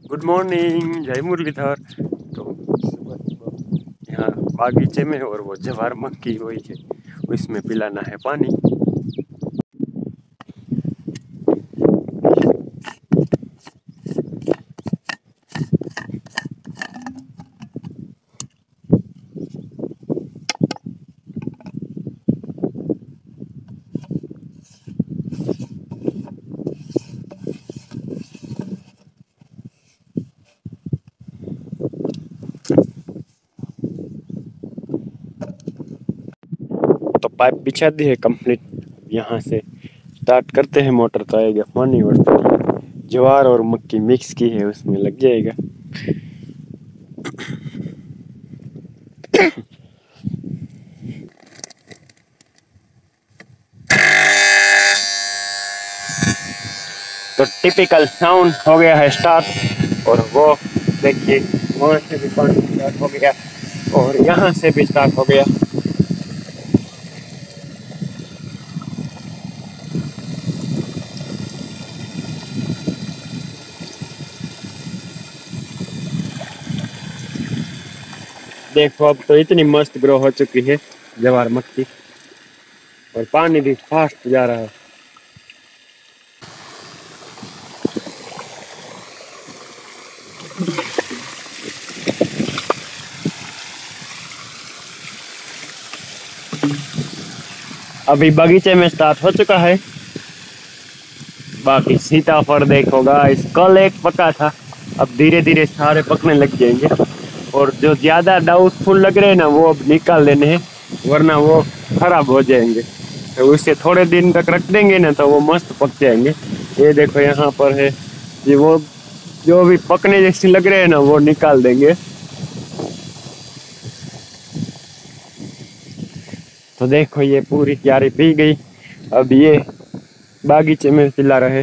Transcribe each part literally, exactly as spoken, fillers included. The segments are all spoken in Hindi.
गुड मॉर्निंग, जय मुरलीधर। तो यहाँ बागीचे में और वो जवार मक्की वही है, उसमें पिलाना है पानी। तो पाइप बिछा दी है कंप्लीट। यहाँ से स्टार्ट करते हैं, मोटर तो आएगा पानी और फिर ज्वार और मक्की मिक्स की है उसमें लग जाएगा। तो टिपिकल साउंड हो गया है स्टार्ट। और वो देखिए, वहां से भी पानी स्टार्ट हो गया और यहाँ से भी स्टार्ट हो गया। देखो अब तो इतनी मस्त ग्रो हो चुकी है ज्वार मक्की, और पानी भी फास्ट जा रहा है। अभी बगीचे में स्टार्ट हो चुका है। बाकी सीताफल देखो गाइस, कल एक पका था, अब धीरे धीरे सारे पकने लग जाएंगे। और जो ज्यादा डाउटफुल लग रहे हैं ना, वो अब निकाल लेने हैं, वरना वो खराब हो जाएंगे। तो उसे थोड़े दिन तक रख देंगे ना, तो वो मस्त पक जाएंगे। ये देखो यहाँ पर है, ये वो जो भी पकने जैसे लग रहे हैं ना, वो निकाल देंगे। तो देखो ये पूरी क्यारी पी गई, अब ये बागीचे में पिला रहे।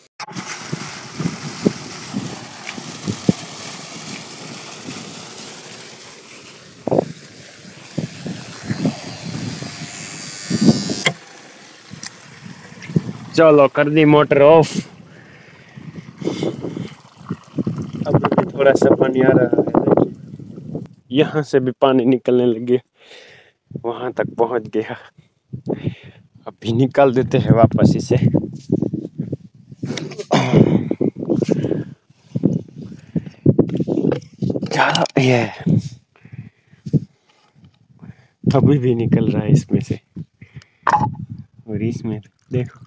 चलो कर दी मोटर ऑफ। अब भी थोड़ा सा पानी आ रहा है, यहाँ से भी पानी निकलने लगे, वहां तक पहुंच गया। अभी निकाल देते हैं वापस इसे। ये अभी भी निकल रहा है इसमें से, और इसमें देखो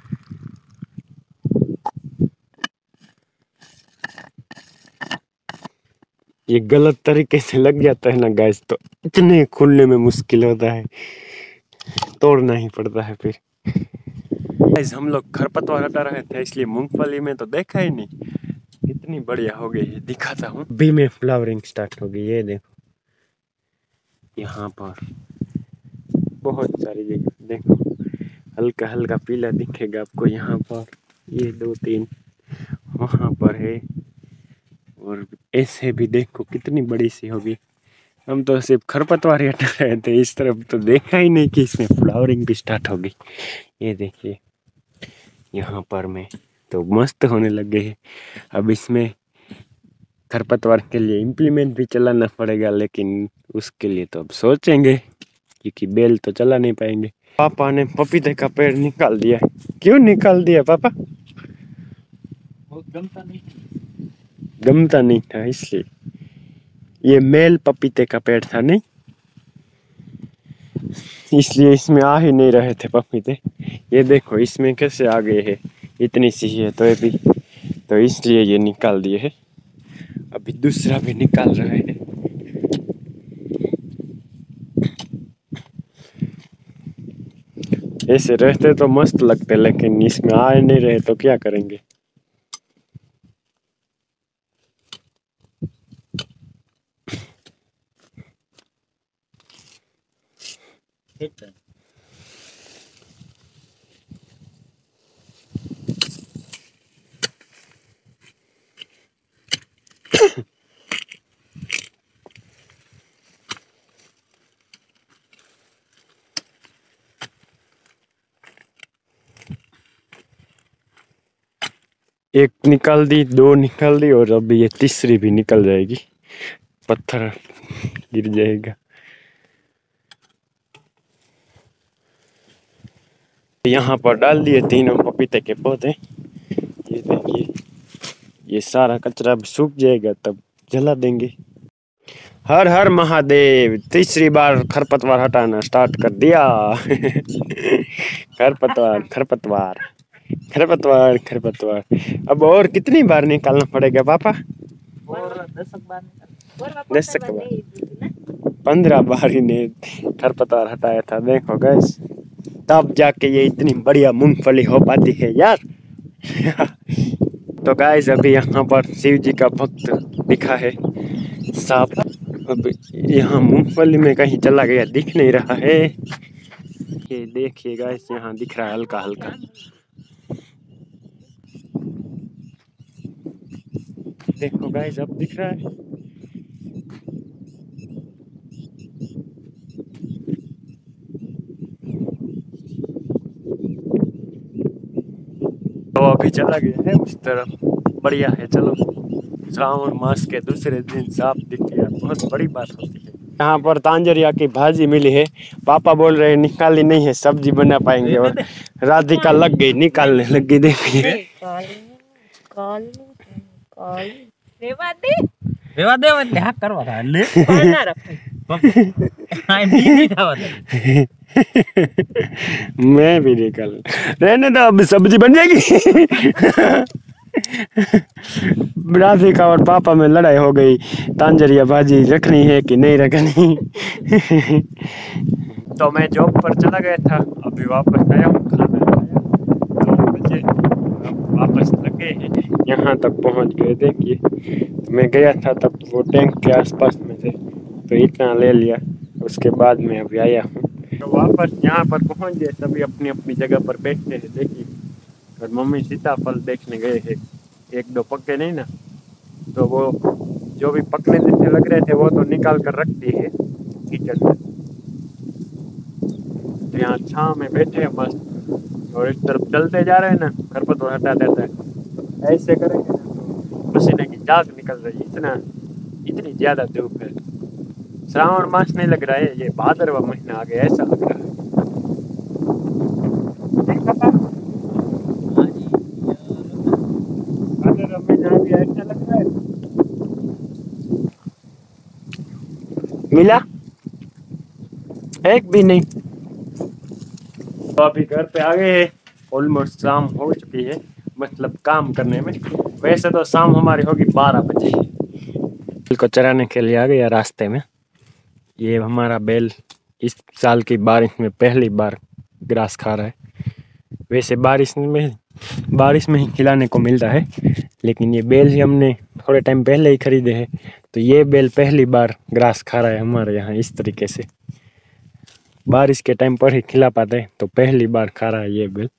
ये गलत तरीके से लग जाता है ना गैस, तो इतने खुलने में मुश्किल होता है, तोड़ना ही पड़ता है फिर। गाइस हम लोग खरपतवार हटा रहे थे, इसलिए मूंगफली में तो देखा ही नहीं, कितनी बढ़िया हो गई है, दिखाता हूँ। बी में फ्लावरिंग स्टार्ट हो गई, ये देखो यहाँ पर बहुत सारी जगह देखो, हल्का हल्का पीला दिखेगा आपको यहाँ पर, ये दो तीन वहां पर है, और ऐसे भी देखो कितनी बड़ी सी होगी। हम तो सिर्फ खरपतवार ही हटा रहे थे, इस तरफ तो देखा ही नहीं कि इसमें फ्लावरिंग भी स्टार्ट होगी। ये देखिए यहाँ पर में तो मस्त होने लगे हैं। अब इसमें खरपतवार के लिए इम्प्लीमेंट भी चलाना पड़ेगा, लेकिन उसके लिए तो अब सोचेंगे, क्योंकि बेल तो चला नहीं पाएंगे। पापा ने पपीते का पेड़ निकाल दिया। क्यों निकाल दिया पापा? वो गमता नहीं गमता नहीं था इसलिए। ये मेल पपीते का पेड़ था नहीं, इसलिए इसमें आ ही नहीं रहे थे पपीते। ये देखो इसमें कैसे आ गए हैं, इतनी सी है तो ये भी, तो इसलिए ये निकाल दिए है। अभी दूसरा भी निकाल रहे हैं। ऐसे रहते तो मस्त लगते, लेकिन इसमें आ ही नहीं रहे तो क्या करेंगे। ठीक है। एक निकाल दी, दो निकाल दी और अभी ये तीसरी भी निकल जाएगी, पत्थर गिर जाएगा। यहाँ पर डाल दिए तीनों पपीते के पौधे। ये देखिए, ये सारा कचरा सूख जाएगा तब जला देंगे। हर हर महादेव, तीसरी बार खरपतवार हटाना स्टार्ट कर दिया। खरपतवार खरपतवार खरपतवार खरपतवार। अब और कितनी बार निकालना पड़ेगा पापा? और दस बार दस बार, पंद्रह बार ही ने खरपतवार हटाया था। देखो गैस, तब जाके ये इतनी बढ़िया मूंगफली हो पाती है यार। तो गाइस अभी यहाँ पर शिव जी का भक्त दिखा है सांप। अब यहाँ मूंगफली में कहीं चला गया, दिख नहीं रहा है। ये देखिए गाइस, यहाँ दिख रहा है हल्का हल्का। देखो गाइस, अब दिख रहा है। तो अभी चला गया है उस तरफ, बढ़िया है। चलो, श्रावण मास के दूसरे दिन सांप दिख गया, बहुत बड़ी बात होती है। यहाँ पर तांजरिया की भाजी मिली है। पापा बोल रहे हैं निकाली नहीं है, सब्जी बना पाएंगे, और राधिका लग गई निकालने लग गई। देखिए मैं भी निकाल, रहने दो, अब सब्जी बन जाएगी। राधिका और पापा में लड़ाई हो गई, तांजरिया भाजी रखनी है कि नहीं रखनी। तो मैं जॉब पर चला गया था, अभी वापस आया हूँ, खाना खाया, दो बजे वापस लग गए हैं, यहाँ तक पहुँच गए। देखिए, तो मैं गया था तब वो टैंक के आसपास में थे, तो इतना ले लिया, उसके बाद मैं अभी आया हूँ। तो वापस यहाँ पर पहुँच गए, सभी अपनी अपनी जगह पर बैठते हैं। देखिए, और मम्मी सीताफल देखने गए हैं, एक दो पके नहीं ना, तो वो जो भी पकने जैसे लग रहे थे वो तो निकाल कर रख दिए है किचन में। तो यहाँ छाँव में बैठे हैं मस्त, और इस तरफ चलते जा रहे हैं ना, खरपतवार हटा देता है। ऐसे करेंगे ना तो पसीने की झाग निकल रही है, इतना इतनी ज्यादा धूप है। श्रावण मास नहीं लग रहा है, ये भादरवा महीना आ गया ऐसा लग रहा है। ऐसा लग रहा है। मिला एक भी नहीं। तो अभी घर पे आ गए हैं, ऑलमोस्ट शाम हो चुकी है, मतलब काम करने में। वैसे तो शाम हमारी होगी बारह बजे। बैल को चराने के लिए आ गया रास्ते में। ये हमारा बैल इस साल की बारिश में पहली बार ग्रास खा रहा है। वैसे बारिश में बारिश में ही खिलाने को मिलता है, लेकिन ये बैल ही हमने थोड़े टाइम पहले ही खरीदे हैं, तो ये बैल पहली बार ग्रास खा रहा है हमारे यहाँ इस तरीके से। बारिश के टाइम पर ही खिला पाते हैं, तो पहली बार खा रहा है ये बैल।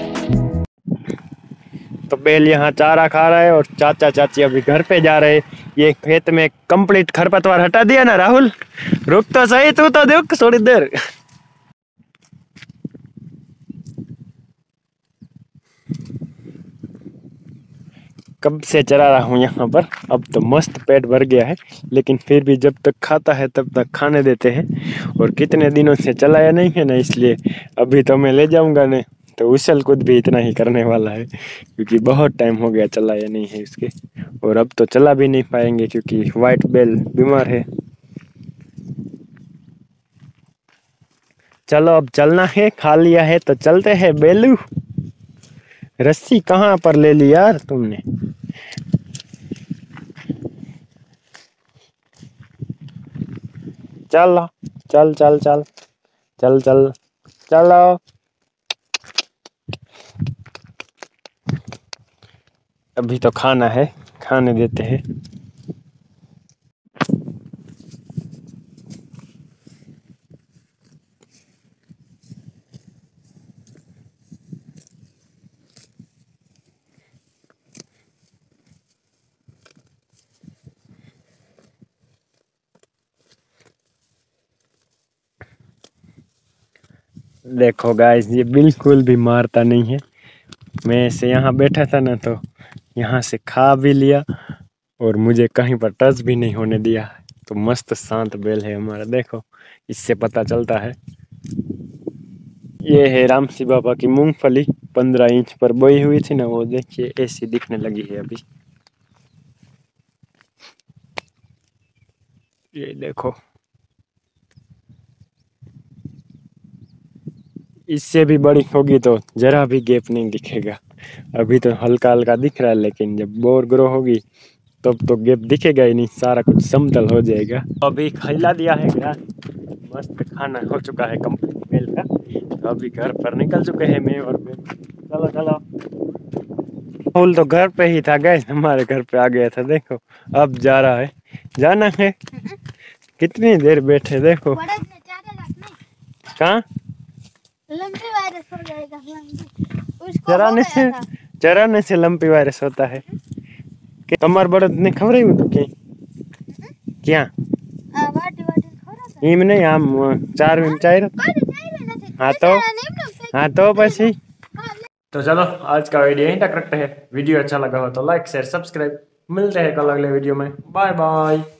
तो बैल यहाँ चारा खा रहा है और चाचा चाची अभी घर पे जा रहे हैं। ये खेत में कंप्लीट खरपतवार हटा दिया ना राहुल। रुक तो सही, तू तो देख थोड़ी देर। कब से चला रहा हूँ यहाँ पर, अब तो मस्त पेट भर गया है, लेकिन फिर भी जब तक खाता है तब तक खाने देते हैं। और कितने दिनों से चलाया नहीं है ना, इसलिए अभी तो मैं ले जाऊंगा नहीं तो उछल कूद भी इतना ही करने वाला है, क्योंकि बहुत टाइम हो गया चलाया नहीं है इसके। और अब तो चला भी नहीं पाएंगे क्योंकि व्हाइट बेल बीमार है। चलो अब चलना है, खा लिया है तो चलते हैं बेलू। रस्सी कहाँ पर ले ली यार तुमने? चल चल चल चल चल चल चलो। अभी तो खाना है, खाने देते हैं। देखो गाइस, ये बिल्कुल भी मारता नहीं है। मैं ऐसे यहाँ बैठा था ना, तो यहाँ से खा भी लिया और मुझे कहीं पर टच भी नहीं होने दिया। तो मस्त शांत बैल है हमारा, देखो इससे पता चलता है। ये है रामसी बाबा की मूंगफली, पंद्रह इंच पर बोई हुई थी ना, वो देखिए ऐसी दिखने लगी है अभी। ये देखो, इससे भी बड़ी होगी तो जरा भी गैप नहीं दिखेगा। अभी तो हल्का हल्का दिख रहा है, लेकिन जब बोर ग्रो होगी तब तो गैप दिखेगा ही नहीं, सारा कुछ समतल हो जाएगा। अभी खिला दिया है ग्रास, मस्त खाना हो चुका है कंप्लीट बेल का। तो अभी घर पर निकल चुके हैं मैं और बेल। चलो चलो। फूल तो घर पे ही था गैस, हमारे घर पे आ गया था, देखो अब जा रहा है। जाना है, कितनी देर बैठे देखो। कहाँ लंपी वायरस हो जाएगा। उसको चराने से चराने से लंपी वायरस होता है कि तुम्हार बड़द ने खबर ही तो के क्या वाटी वाटी खरा इम नहीं आम चार में चार। हाँ तो हाँ तो પછી। तो चलो आज का वीडियो यहीं तक रखते हैं। वीडियो अच्छा लगा हो तो लाइक शेयर सब्सक्राइब। मिलते हैं कल अगले वीडियो में। Bye bye.